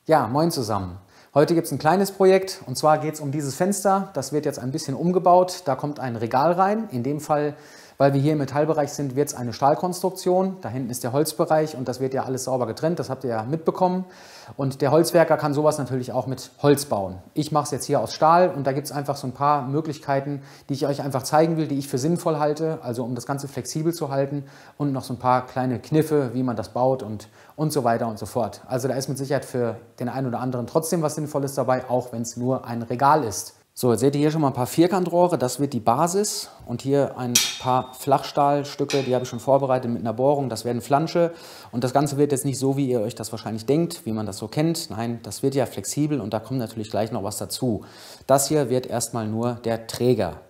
Ja, moin zusammen. Heute gibt es ein kleines Projekt und zwar geht es um dieses Fenster. Das wird jetzt ein bisschen umgebaut. Da kommt ein Regal rein. In dem Fall, weil wir hier im Metallbereich sind, wird es eine Stahlkonstruktion. Da hinten ist der Holzbereich und das wird ja alles sauber getrennt. Das habt ihr ja mitbekommen. Und der Holzwerker kann sowas natürlich auch mit Holz bauen. Ich mache es jetzt hier aus Stahl und da gibt es einfach so ein paar Möglichkeiten, die ich euch einfach zeigen will, die ich für sinnvoll halte, also um das Ganze flexibel zu halten und noch so ein paar kleine Kniffe, wie man das baut und so weiter und so fort. Also da ist mit Sicherheit für den einen oder anderen trotzdem was Sinnvolles dabei, auch wenn es nur ein Regal ist. So, jetzt seht ihr hier schon mal ein paar Vierkantrohre, das wird die Basis und hier ein paar Flachstahlstücke, die habe ich schon vorbereitet mit einer Bohrung, das werden Flansche und das Ganze wird jetzt nicht so, wie ihr euch das wahrscheinlich denkt, wie man das so kennt, nein, das wird ja flexibel und da kommt natürlich gleich noch was dazu. Das hier wird erstmal nur der Träger.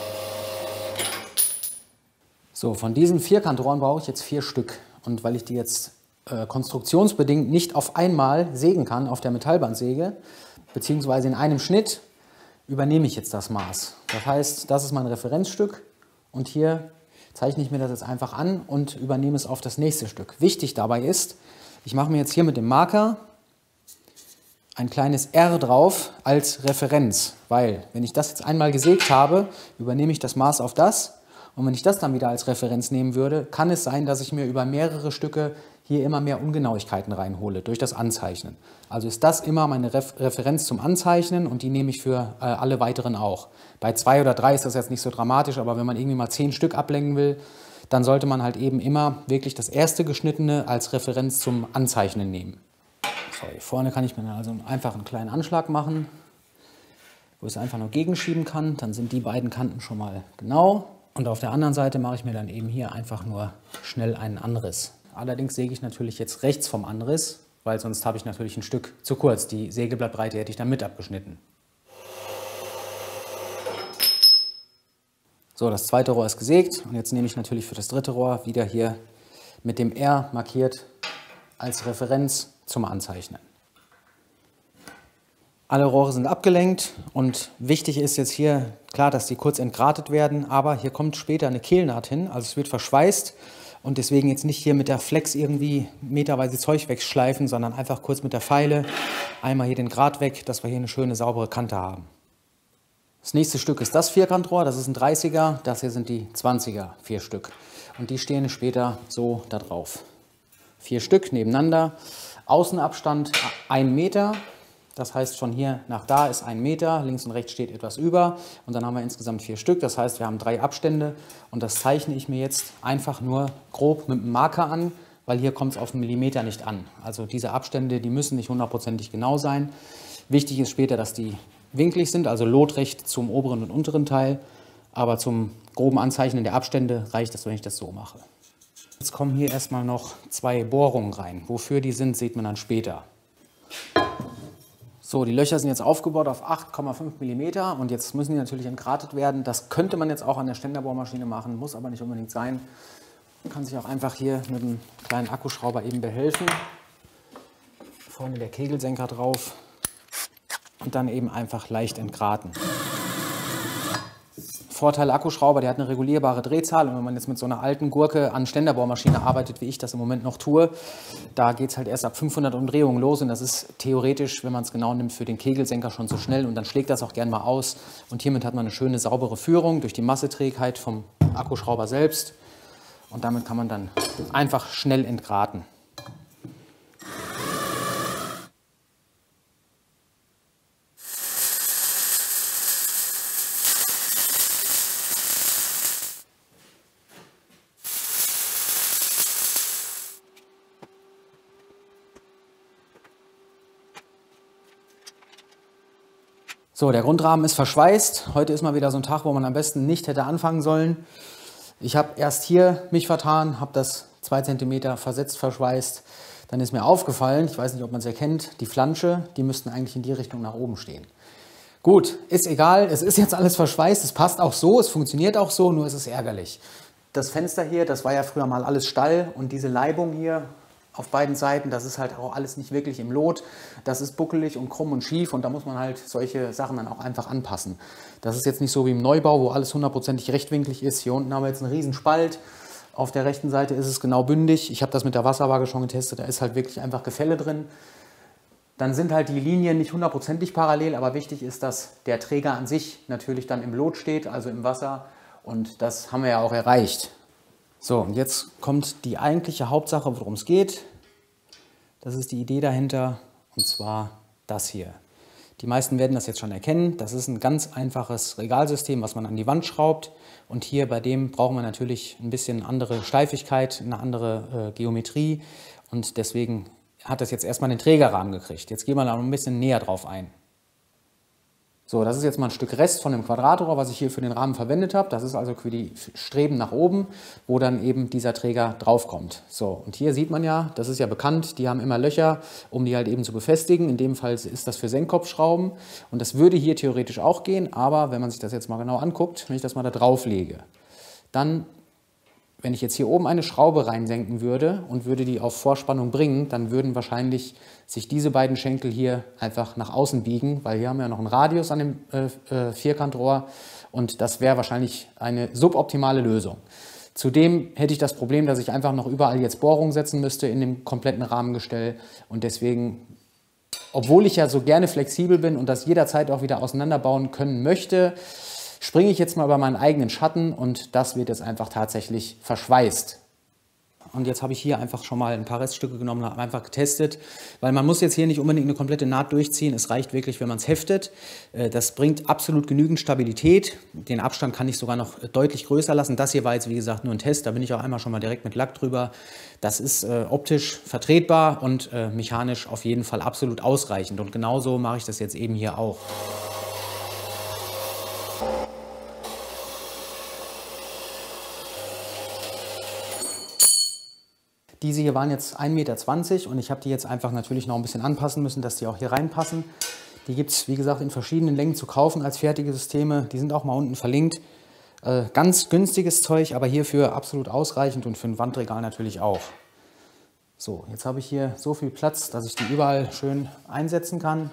So, von diesen Vierkantrohren brauche ich jetzt 4 Stück und weil ich die jetzt konstruktionsbedingt nicht auf einmal sägen kann auf der Metallbandsäge, beziehungsweise in einem Schnitt, übernehme ich jetzt das Maß. Das heißt, das ist mein Referenzstück und hier zeichne ich mir das jetzt einfach an und übernehme es auf das nächste Stück. Wichtig dabei ist, ich mache mir jetzt hier mit dem Marker ein kleines R drauf als Referenz, weil wenn ich das jetzt einmal gesägt habe, übernehme ich das Maß auf das und wenn ich das dann wieder als Referenz nehmen würde, kann es sein, dass ich mir über mehrere Stücke hier immer mehr Ungenauigkeiten reinhole durch das Anzeichnen. Also ist das immer meine Referenz zum Anzeichnen und die nehme ich für alle weiteren auch. Bei 2 oder 3 ist das jetzt nicht so dramatisch, aber wenn man irgendwie mal 10 Stück ablenken will, dann sollte man halt eben immer wirklich das erste geschnittene als Referenz zum Anzeichnen nehmen. So, hier vorne kann ich mir dann also einfach einen kleinen Anschlag machen, wo ich es einfach nur gegenschieben kann. Dann sind die beiden Kanten schon mal genau. Und auf der anderen Seite mache ich mir dann eben hier einfach nur schnell einen Anriss. Allerdings säge ich natürlich jetzt rechts vom Anriss, weil sonst habe ich natürlich ein Stück zu kurz. Die Sägeblattbreite hätte ich dann mit abgeschnitten. So, das zweite Rohr ist gesägt und jetzt nehme ich natürlich für das dritte Rohr wieder hier mit dem R markiert als Referenz zum Anzeichnen. Alle Rohre sind abgelenkt und wichtig ist jetzt hier, klar, dass die kurz entgratet werden, aber hier kommt später eine Kehlnaht hin, also es wird verschweißt. Und deswegen jetzt nicht hier mit der Flex irgendwie meterweise Zeug wegschleifen, sondern einfach kurz mit der Feile einmal hier den Grat weg, dass wir hier eine schöne saubere Kante haben. Das nächste Stück ist das Vierkantrohr, das ist ein 30er, das hier sind die 20er 4 Stück. Und die stehen später so da drauf. 4 Stück nebeneinander, Außenabstand 1 Meter. Das heißt, von hier nach da ist 1 Meter, links und rechts steht etwas über und dann haben wir insgesamt 4 Stück. Das heißt, wir haben 3 Abstände und das zeichne ich mir jetzt einfach nur grob mit dem Marker an, weil hier kommt es auf einen Millimeter nicht an. Also diese Abstände, die müssen nicht hundertprozentig genau sein. Wichtig ist später, dass die winklig sind, also lotrecht zum oberen und unteren Teil. Aber zum groben Anzeichnen der Abstände reicht es, wenn ich das so mache. Jetzt kommen hier erstmal noch 2 Bohrungen rein. Wofür die sind, sieht man dann später. So, die Löcher sind jetzt aufgebaut auf 8,5 mm und jetzt müssen die natürlich entgratet werden. Das könnte man jetzt auch an der Ständerbohrmaschine machen, muss aber nicht unbedingt sein. Man kann sich auch einfach hier mit einem kleinen Akkuschrauber eben behelfen. Vorne der Kegelsenker drauf und dann eben einfach leicht entgraten. Vorteil Akkuschrauber, der hat eine regulierbare Drehzahl und wenn man jetzt mit so einer alten Gurke an Ständerbohrmaschine arbeitet, wie ich das im Moment noch tue, da geht es halt erst ab 500 Umdrehungen los und das ist theoretisch, wenn man es genau nimmt, für den Kegelsenker schon so schnell und dann schlägt das auch gern mal aus und hiermit hat man eine schöne saubere Führung durch die Masseträgheit vom Akkuschrauber selbst und damit kann man dann einfach schnell entgraten. So, der Grundrahmen ist verschweißt. Heute ist mal wieder so ein Tag, wo man am besten nicht hätte anfangen sollen. Ich habe erst hier mich vertan, habe das 2 cm versetzt verschweißt. Dann ist mir aufgefallen, ich weiß nicht, ob man es erkennt, die Flansche, die müssten eigentlich in die Richtung nach oben stehen. Gut, ist egal, es ist jetzt alles verschweißt, es passt auch so, es funktioniert auch so, nur ist es ärgerlich. Das Fenster hier, das war ja früher mal alles Stall und diese Leibung hier auf beiden Seiten, das ist halt auch alles nicht wirklich im Lot. Das ist buckelig und krumm und schief und da muss man halt solche Sachen dann auch einfach anpassen. Das ist jetzt nicht so wie im Neubau, wo alles hundertprozentig rechtwinklig ist. Hier unten haben wir jetzt einen riesen Spalt. Auf der rechten Seite ist es genau bündig. Ich habe das mit der Wasserwaage schon getestet, da ist halt wirklich einfach Gefälle drin. Dann sind halt die Linien nicht hundertprozentig parallel, aber wichtig ist, dass der Träger an sich natürlich dann im Lot steht, also im Wasser. Und das haben wir ja auch erreicht. So, und jetzt kommt die eigentliche Hauptsache, worum es geht. Das ist die Idee dahinter, und zwar das hier. Die meisten werden das jetzt schon erkennen. Das ist ein ganz einfaches Regalsystem, was man an die Wand schraubt. Und hier bei dem brauchen wir natürlich ein bisschen andere Steifigkeit, eine andere Geometrie. Und deswegen hat das jetzt erstmal den Trägerrahmen gekriegt. Jetzt gehen wir da noch ein bisschen näher drauf ein. So, das ist jetzt mal ein Stück Rest von dem Quadratrohr, was ich hier für den Rahmen verwendet habe. Das ist also für die Streben nach oben, wo dann eben dieser Träger draufkommt. So, und hier sieht man ja, das ist ja bekannt, die haben immer Löcher, um die halt eben zu befestigen. In dem Fall ist das für Senkkopfschrauben. Und das würde hier theoretisch auch gehen, aber wenn man sich das jetzt mal genau anguckt, wenn ich das mal da drauf lege, dann, wenn ich jetzt hier oben eine Schraube reinsenken würde und würde die auf Vorspannung bringen, dann würden wahrscheinlich sich diese beiden Schenkel hier einfach nach außen biegen, weil hier haben wir ja noch einen Radius an dem Vierkantrohr und das wäre wahrscheinlich eine suboptimale Lösung. Zudem hätte ich das Problem, dass ich einfach noch überall jetzt Bohrungen setzen müsste in dem kompletten Rahmengestell und deswegen, obwohl ich ja so gerne flexibel bin und das jederzeit auch wieder auseinanderbauen können möchte, springe ich jetzt mal über meinen eigenen Schatten und das wird jetzt einfach tatsächlich verschweißt. Und jetzt habe ich hier einfach schon mal ein paar Reststücke genommen und habe einfach getestet, weil man muss jetzt hier nicht unbedingt eine komplette Naht durchziehen. Es reicht wirklich, wenn man es heftet. Das bringt absolut genügend Stabilität. Den Abstand kann ich sogar noch deutlich größer lassen. Das hier war jetzt, wie gesagt, nur ein Test. Da bin ich auch einmal schon mal direkt mit Lack drüber. Das ist optisch vertretbar und mechanisch auf jeden Fall absolut ausreichend. Und genauso mache ich das jetzt eben hier auch. Diese hier waren jetzt 1,20 Meter und ich habe die jetzt einfach natürlich noch ein bisschen anpassen müssen, dass die auch hier reinpassen. Die gibt es, wie gesagt, in verschiedenen Längen zu kaufen als fertige Systeme. Die sind auch mal unten verlinkt. Ganz günstiges Zeug, aber hierfür absolut ausreichend und für ein Wandregal natürlich auch. So, jetzt habe ich hier so viel Platz, dass ich die überall schön einsetzen kann.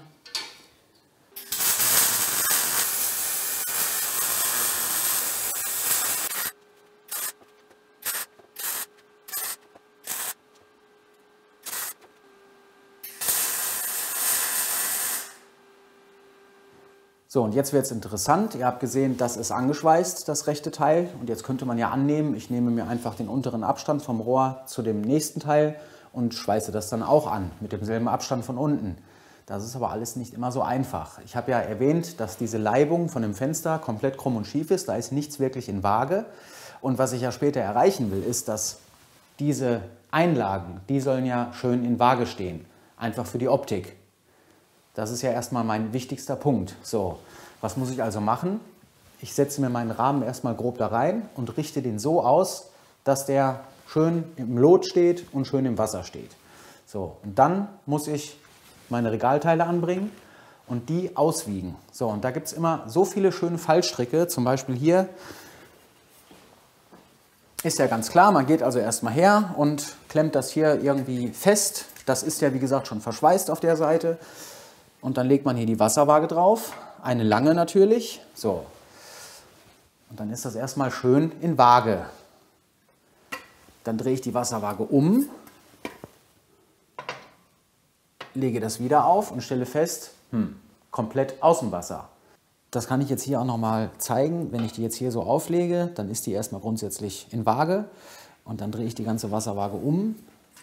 So, und jetzt wird es interessant. Ihr habt gesehen, das ist angeschweißt, das rechte Teil. Und jetzt könnte man ja annehmen, ich nehme mir einfach den unteren Abstand vom Rohr zu dem nächsten Teil und schweiße das dann auch an, mit demselben Abstand von unten. Das ist aber alles nicht immer so einfach. Ich habe ja erwähnt, dass diese Leibung von dem Fenster komplett krumm und schief ist. Da ist nichts wirklich in Waage. Und was ich ja später erreichen will, ist, dass diese Einlagen, die sollen ja schön in Waage stehen. Einfach für die Optik. Das ist ja erstmal mein wichtigster Punkt. So, was muss ich also machen? Ich setze mir meinen Rahmen erstmal grob da rein und richte den so aus, dass der schön im Lot steht und schön im Wasser steht. So, und dann muss ich meine Regalteile anbringen und die auswiegen. So, und da gibt es immer so viele schöne Fallstricke. Zum Beispiel hier ist ja ganz klar, man geht also erstmal her und klemmt das hier irgendwie fest. Das ist ja, wie gesagt, schon verschweißt auf der Seite. Und dann legt man hier die Wasserwaage drauf, eine lange natürlich. So. Und dann ist das erstmal schön in Waage. Dann drehe ich die Wasserwaage um, lege das wieder auf und stelle fest, komplett Außenwasser. Das kann ich jetzt hier auch nochmal zeigen. Wenn ich die jetzt hier so auflege, dann ist die erstmal grundsätzlich in Waage. Und dann drehe ich die ganze Wasserwaage um.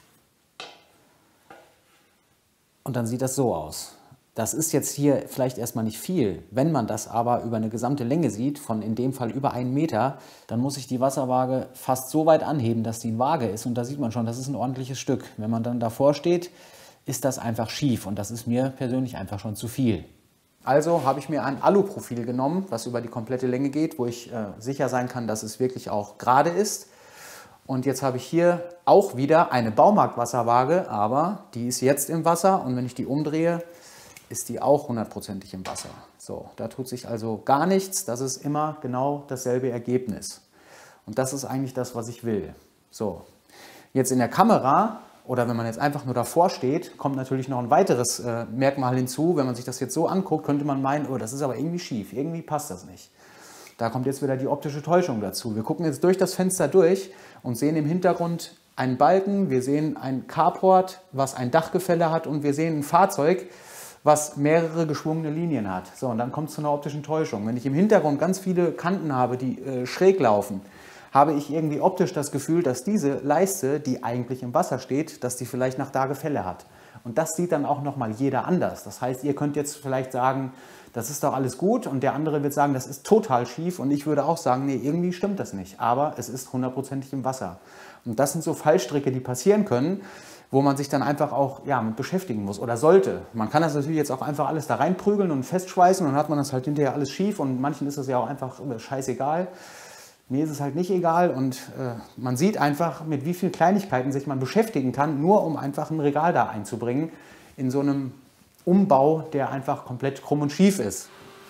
Und dann sieht das so aus. Das ist jetzt hier vielleicht erstmal nicht viel. Wenn man das aber über eine gesamte Länge sieht, von in dem Fall über 1 Meter, dann muss ich die Wasserwaage fast so weit anheben, dass die in Waage ist. Und da sieht man schon, das ist ein ordentliches Stück. Wenn man dann davor steht, ist das einfach schief. Und das ist mir persönlich einfach schon zu viel. Also habe ich mir ein Aluprofil genommen, was über die komplette Länge geht, wo ich sicher sein kann, dass es wirklich auch gerade ist. Und jetzt habe ich hier auch wieder eine Baumarktwasserwaage, aber die ist jetzt im Wasser. Und wenn ich die umdrehe, ist die auch 100%ig im Wasser. So, da tut sich also gar nichts. Das ist immer genau dasselbe Ergebnis. Und das ist eigentlich das, was ich will. So, jetzt in der Kamera oder wenn man jetzt einfach nur davor steht, kommt natürlich noch ein weiteres Merkmal hinzu. Wenn man sich das jetzt so anguckt, könnte man meinen, oh, das ist aber irgendwie schief, irgendwie passt das nicht. Da kommt jetzt wieder die optische Täuschung dazu. Wir gucken jetzt durch das Fenster durch und sehen im Hintergrund einen Balken, wir sehen ein Carport, was ein Dachgefälle hat und wir sehen ein Fahrzeug, was mehrere geschwungene Linien hat. So, und dann kommt es zu einer optischen Täuschung. Wenn ich im Hintergrund ganz viele Kanten habe, die schräg laufen, habe ich irgendwie optisch das Gefühl, dass diese Leiste, die eigentlich im Wasser steht, dass die vielleicht nach da Gefälle hat. Und das sieht dann auch nochmal jeder anders. Das heißt, ihr könnt jetzt vielleicht sagen, das ist doch alles gut und der andere wird sagen, das ist total schief und ich würde auch sagen, nee, irgendwie stimmt das nicht. Aber es ist hundertprozentig im Wasser. Und das sind so Fallstricke, die passieren können, wo man sich dann einfach auch mit beschäftigen muss oder sollte. Man kann das natürlich jetzt auch einfach alles da reinprügeln und festschweißen und dann hat man das halt hinterher alles schief und manchen ist es ja auch einfach scheißegal. Mir ist es halt nicht egal und man sieht einfach, mit wie vielen Kleinigkeiten sich man beschäftigen kann, nur um einfach ein Regal da einzubringen in so einem Umbau, der einfach komplett krumm und schief ist.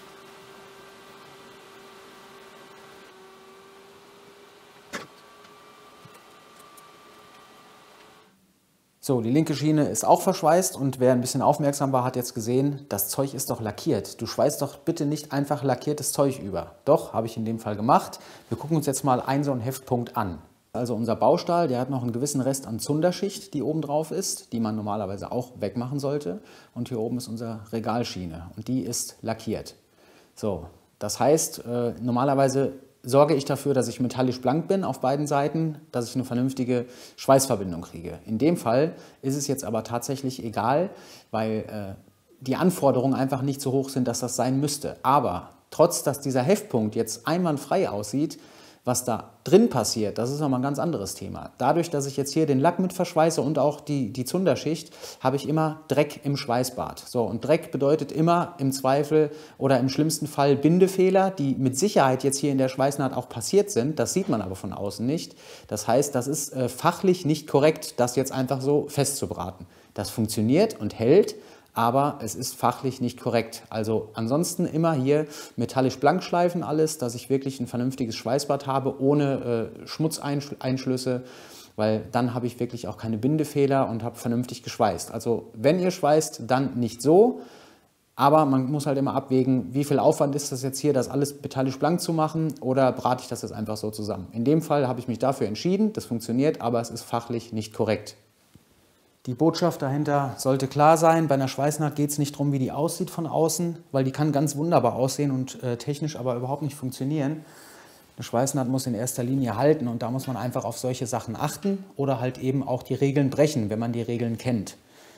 So, die linke Schiene ist auch verschweißt und wer ein bisschen aufmerksam war, hat jetzt gesehen, das Zeug ist doch lackiert. Du schweißt doch bitte nicht einfach lackiertes Zeug über. Doch, habe ich in dem Fall gemacht. Wir gucken uns jetzt mal einen so einen Heftpunkt an. Also unser Baustahl, der hat noch einen gewissen Rest an Zunderschicht, die oben drauf ist, die man normalerweise auch wegmachen sollte. Und hier oben ist unsere Regalschiene und die ist lackiert. So, das heißt, normalerweise sorge ich dafür, dass ich metallisch blank bin auf beiden Seiten, dass ich eine vernünftige Schweißverbindung kriege. In dem Fall ist es jetzt aber tatsächlich egal, weil die Anforderungen einfach nicht so hoch sind, dass das sein müsste. Aber trotz, dass dieser Heftpunkt jetzt einwandfrei aussieht, was da drin passiert, das ist nochmal ein ganz anderes Thema. Dadurch, dass ich jetzt hier den Lack mit verschweiße und auch die Zunderschicht, habe ich immer Dreck im Schweißbad. So, und Dreck bedeutet immer im Zweifel oder im schlimmsten Fall Bindefehler, die mit Sicherheit jetzt hier in der Schweißnaht auch passiert sind. Das sieht man aber von außen nicht. Das heißt, das ist fachlich nicht korrekt, das jetzt einfach so festzubraten. Das funktioniert und hält, aber es ist fachlich nicht korrekt. Also ansonsten immer hier metallisch blank schleifen alles, dass ich wirklich ein vernünftiges Schweißbad habe, ohne Schmutzeinschlüsse, weil dann habe ich wirklich auch keine Bindefehler und habe vernünftig geschweißt. Also wenn ihr schweißt, dann nicht so, aber man muss halt immer abwägen, wie viel Aufwand ist das jetzt hier, das alles metallisch blank zu machen oder brate ich das jetzt einfach so zusammen. In dem Fall habe ich mich dafür entschieden, das funktioniert, aber es ist fachlich nicht korrekt. Die Botschaft dahinter sollte klar sein. Bei einer Schweißnaht geht es nicht darum, wie die aussieht von außen, weil die kann ganz wunderbar aussehen und technisch aber überhaupt nicht funktionieren. Eine Schweißnaht muss in erster Linie halten und da muss man einfach auf solche Sachen achten oder halt eben auch die Regeln brechen, wenn man die Regeln kennt.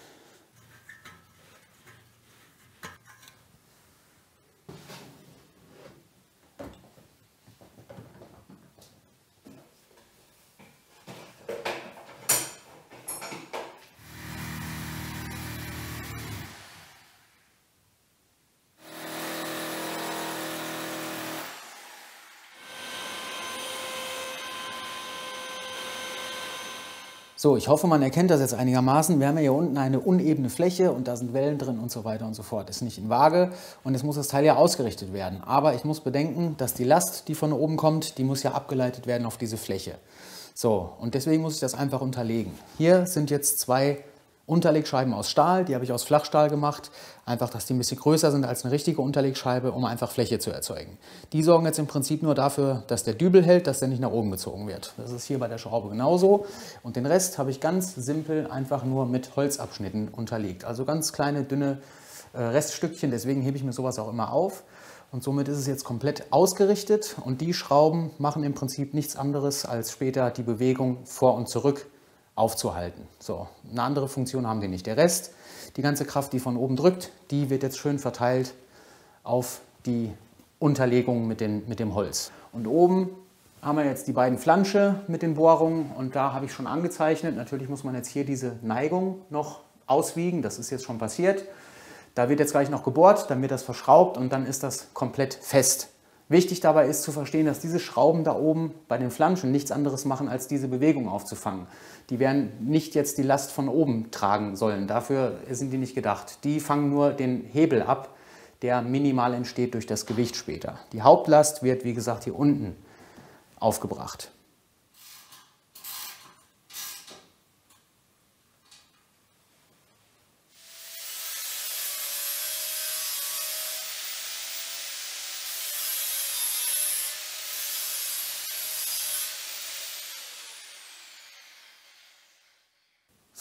So, ich hoffe, man erkennt das jetzt einigermaßen. Wir haben ja hier unten eine unebene Fläche und da sind Wellen drin und so weiter und so fort. Ist nicht in Waage und jetzt muss das Teil ja ausgerichtet werden. Aber ich muss bedenken, dass die Last, die von oben kommt, die muss ja abgeleitet werden auf diese Fläche. So, und deswegen muss ich das einfach unterlegen. Hier sind jetzt zwei Unterlegscheiben aus Stahl, die habe ich aus Flachstahl gemacht, einfach, dass die ein bisschen größer sind als eine richtige Unterlegscheibe, um einfach Fläche zu erzeugen. Die sorgen jetzt im Prinzip nur dafür, dass der Dübel hält, dass der nicht nach oben gezogen wird. Das ist hier bei der Schraube genauso und den Rest habe ich ganz simpel einfach nur mit Holzabschnitten unterlegt. Also ganz kleine, dünne Reststückchen, deswegen hebe ich mir sowas auch immer auf. Und somit ist es jetzt komplett ausgerichtet und die Schrauben machen im Prinzip nichts anderes, als später die Bewegung vor und zurück aufzuhalten. So, eine andere Funktion haben die nicht. Der Rest, die ganze Kraft, die von oben drückt, die wird jetzt schön verteilt auf die Unterlegung mit dem Holz. Und oben haben wir jetzt die beiden Flansche mit den Bohrungen und da habe ich schon angezeichnet. Natürlich muss man jetzt hier diese Neigung noch auswiegen, das ist jetzt schon passiert. Da wird jetzt gleich noch gebohrt, dann wird das verschraubt und dann ist das komplett fest. Wichtig dabei ist zu verstehen, dass diese Schrauben da oben bei den Flanschen nichts anderes machen, als diese Bewegung aufzufangen. Die werden nicht jetzt die Last von oben tragen sollen, dafür sind die nicht gedacht. Die fangen nur den Hebel ab, der minimal entsteht durch das Gewicht später. Die Hauptlast wird, wie gesagt, hier unten aufgebracht.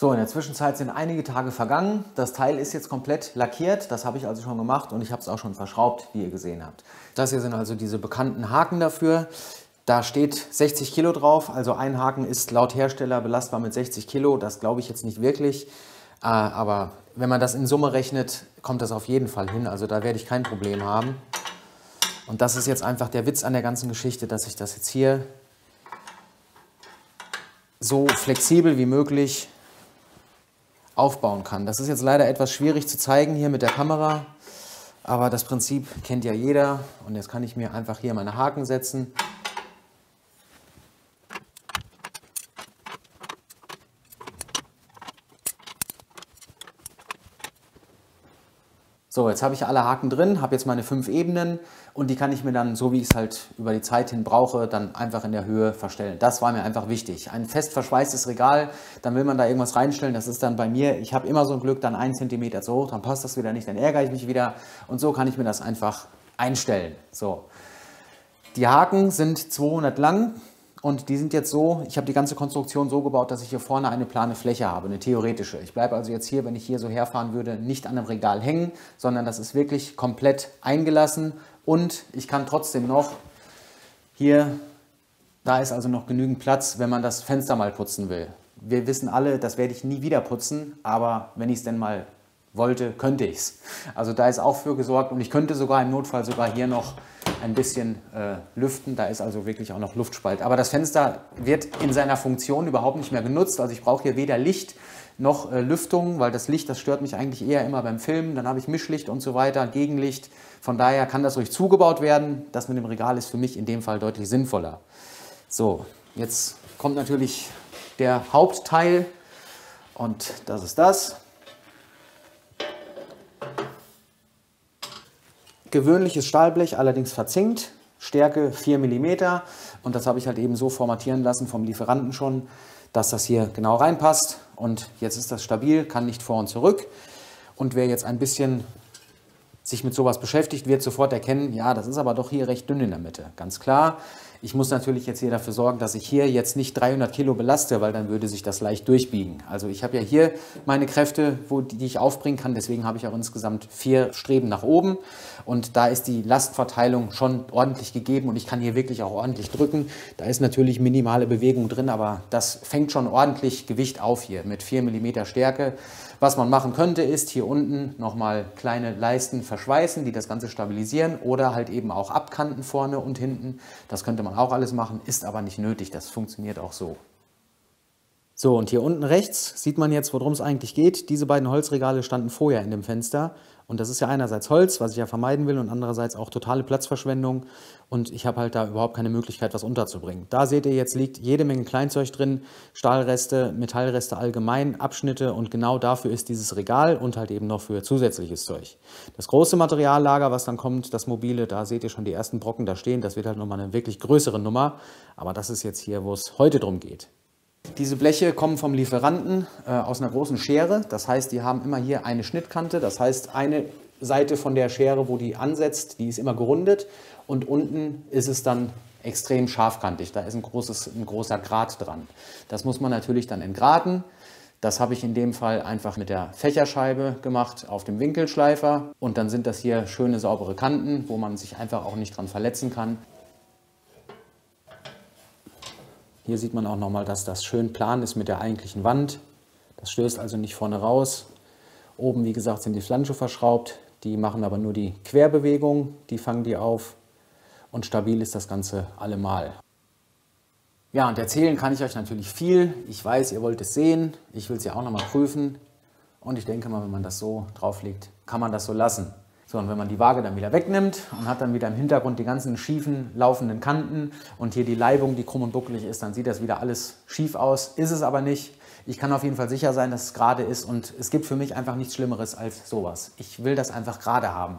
So, in der Zwischenzeit sind einige Tage vergangen. Das Teil ist jetzt komplett lackiert. Das habe ich also schon gemacht und ich habe es auch schon verschraubt, wie ihr gesehen habt. Das hier sind also diese bekannten Haken dafür. Da steht 60 Kilo drauf. Also ein Haken ist laut Hersteller belastbar mit 60 Kilo. Das glaube ich jetzt nicht wirklich. Aber wenn man das in Summe rechnet, kommt das auf jeden Fall hin. Also da werde ich kein Problem haben. Und das ist jetzt einfach der Witz an der ganzen Geschichte, dass ich das jetzt hier so flexibel wie möglich aufbauen kann. Das ist jetzt leider etwas schwierig zu zeigen hier mit der Kamera, aber das Prinzip kennt ja jeder. Und jetzt kann ich mir einfach hier meine Haken setzen. So, jetzt habe ich alle Haken drin, habe jetzt meine 5 Ebenen und die kann ich mir dann, so wie ich es halt über die Zeit hin brauche, dann einfach in der Höhe verstellen. Das war mir einfach wichtig. Ein fest verschweißtes Regal, dann will man da irgendwas reinstellen, das ist dann bei mir, ich habe immer so ein Glück, dann 1 cm zu hoch, dann passt das wieder nicht, dann ärgere ich mich wieder und so kann ich mir das einfach einstellen. So. Die Haken sind 200 lang. Und die sind jetzt so, ich habe die ganze Konstruktion so gebaut, dass ich hier vorne eine plane Fläche habe, eine theoretische. Ich bleibe also jetzt hier, wenn ich hier so herfahren würde, nicht an einem Regal hängen, sondern das ist wirklich komplett eingelassen. Und ich kann trotzdem noch hier, da ist also noch genügend Platz, wenn man das Fenster mal putzen will. Wir wissen alle, das werde ich nie wieder putzen, aber wenn ich es denn mal wollte, könnte ich es. Also da ist auch für gesorgt und ich könnte sogar im Notfall sogar hier noch ein bisschen lüften, da ist also wirklich auch noch Luftspalt. Aber das Fenster wird in seiner Funktion überhaupt nicht mehr genutzt, also ich brauche hier weder Licht noch Lüftung, weil das Licht, das stört mich eigentlich eher immer beim Filmen, dann habe ich Mischlicht und so weiter, Gegenlicht, von daher kann das ruhig zugebaut werden. Das mit dem Regal ist für mich in dem Fall deutlich sinnvoller. So, jetzt kommt natürlich der Hauptteil und das ist das. Gewöhnliches Stahlblech, allerdings verzinkt, Stärke 4 mm und das habe ich halt eben so formatieren lassen vom Lieferanten schon, dass das hier genau reinpasst und jetzt ist das stabil, kann nicht vor und zurück und wer jetzt ein bisschen sich mit sowas beschäftigt, wird sofort erkennen, ja, das ist aber doch hier recht dünn in der Mitte, ganz klar. Ich muss natürlich jetzt hier dafür sorgen, dass ich hier jetzt nicht 300 Kilo belaste, weil dann würde sich das leicht durchbiegen. Also ich habe ja hier meine Kräfte, die ich aufbringen kann, deswegen habe ich auch insgesamt 4 Streben nach oben und da ist die Lastverteilung schon ordentlich gegeben und ich kann hier wirklich auch ordentlich drücken. Da ist natürlich minimale Bewegung drin, aber das fängt schon ordentlich Gewicht auf hier mit 4 mm Stärke. Was man machen könnte, ist hier unten nochmal kleine Leisten verschweißen, die das Ganze stabilisieren oder halt eben auch abkanten vorne und hinten. Das könnte man auch alles machen, ist aber nicht nötig, das funktioniert auch so. So, und hier unten rechts sieht man jetzt, worum es eigentlich geht. Diese beiden Holzregale standen vorher in dem Fenster. Und das ist ja einerseits Holz, was ich ja vermeiden will, und andererseits auch totale Platzverschwendung. Und ich habe halt da überhaupt keine Möglichkeit, was unterzubringen. Da seht ihr jetzt, liegt jede Menge Kleinzeug drin, Stahlreste, Metallreste allgemein, Abschnitte. Und genau dafür ist dieses Regal und halt eben noch für zusätzliches Zeug. Das große Materiallager, was dann kommt, das mobile, da seht ihr schon die ersten Brocken da stehen. Das wird halt nochmal eine wirklich größere Nummer. Aber das ist jetzt hier, wo es heute drum geht. Diese Bleche kommen vom Lieferanten aus einer großen Schere. Das heißt, die haben immer hier eine Schnittkante. Das heißt, eine Seite von der Schere, wo die ansetzt, die ist immer gerundet. Und unten ist es dann extrem scharfkantig. Da ist ein großer Grat dran. Das muss man natürlich dann entgraten. Das habe ich in dem Fall einfach mit der Fächerscheibe gemacht auf dem Winkelschleifer. Und dann sind das hier schöne, saubere Kanten, wo man sich einfach auch nicht dran verletzen kann. Hier sieht man auch nochmal, dass das schön plan ist mit der eigentlichen Wand. Das stößt also nicht vorne raus. Oben, wie gesagt, sind die Flansche verschraubt. Die machen aber nur die Querbewegung, die fangen die auf. Und stabil ist das Ganze allemal. Ja, und erzählen kann ich euch natürlich viel. Ich weiß, ihr wollt es sehen. Ich will es ja auch nochmal prüfen. Und ich denke mal, wenn man das so drauflegt, kann man das so lassen. So, und wenn man die Waage dann wieder wegnimmt und hat dann wieder im Hintergrund die ganzen schiefen, laufenden Kanten und hier die Leibung, die krumm und buckelig ist, dann sieht das wieder alles schief aus. Ist es aber nicht. Ich kann auf jeden Fall sicher sein, dass es gerade ist und es gibt für mich einfach nichts Schlimmeres als sowas. Ich will das einfach gerade haben.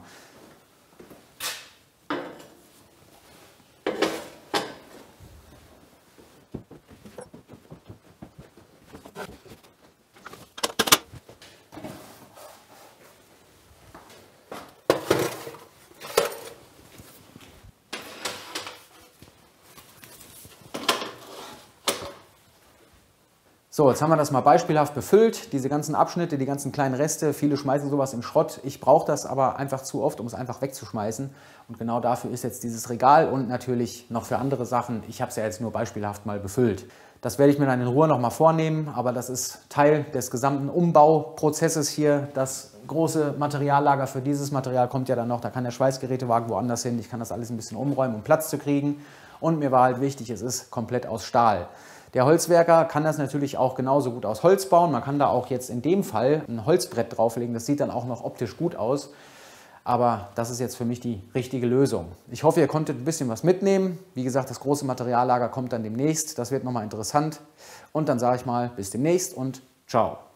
So, jetzt haben wir das mal beispielhaft befüllt, diese ganzen Abschnitte, die ganzen kleinen Reste. Viele schmeißen sowas in Schrott. Ich brauche das aber einfach zu oft, um es einfach wegzuschmeißen. Und genau dafür ist jetzt dieses Regal und natürlich noch für andere Sachen. Ich habe es ja jetzt nur beispielhaft mal befüllt. Das werde ich mir dann in Ruhe nochmal vornehmen, aber das ist Teil des gesamten Umbauprozesses hier. Das große Materiallager für dieses Material kommt ja dann noch. Da kann der Schweißgerätewagen woanders hin. Ich kann das alles ein bisschen umräumen, um Platz zu kriegen. Und mir war halt wichtig, es ist komplett aus Stahl. Der Holzwerker kann das natürlich auch genauso gut aus Holz bauen. Man kann da auch jetzt in dem Fall ein Holzbrett drauflegen. Das sieht dann auch noch optisch gut aus. Aber das ist jetzt für mich die richtige Lösung. Ich hoffe, ihr konntet ein bisschen was mitnehmen. Wie gesagt, das große Materiallager kommt dann demnächst. Das wird nochmal interessant. Und dann sage ich mal, bis demnächst und ciao.